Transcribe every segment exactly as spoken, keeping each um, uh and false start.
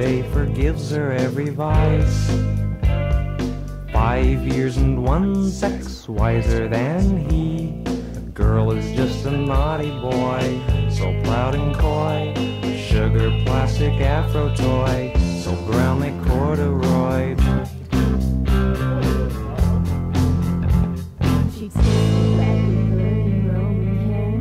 someday forgives her every vice. Five years and one sex wiser than he. The girl is just a naughty boy, so proud and coy. Sugar plastic afro toy, so brownly corduroyed. She's sitting like a burning Roman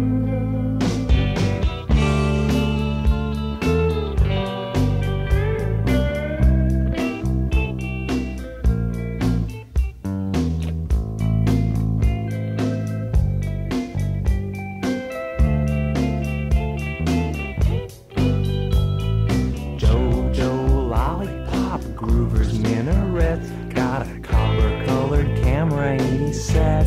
Groover's minarets, got a copper-colored camera eighty sets.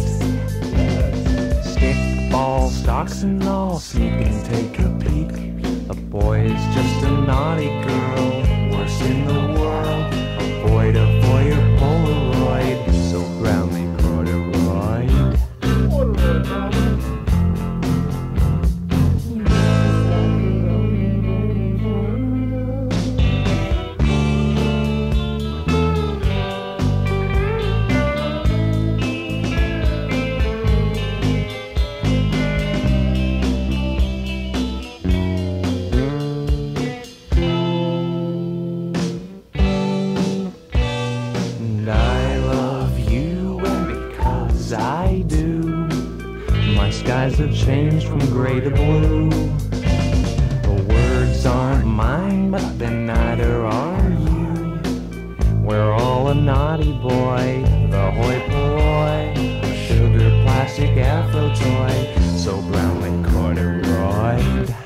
Stickball stocks and all, sneak and take a peek. A boy is just a naughty girl, worst in the world. Avoid a voyeur Polaroid, so brownly corduroyed. I do. My skies have changed from gray to blue. The words aren't mine, but then neither are you. We're all a naughty boy, the hoi polloi, a sugar plastic afro toy, so brownly corduroyed.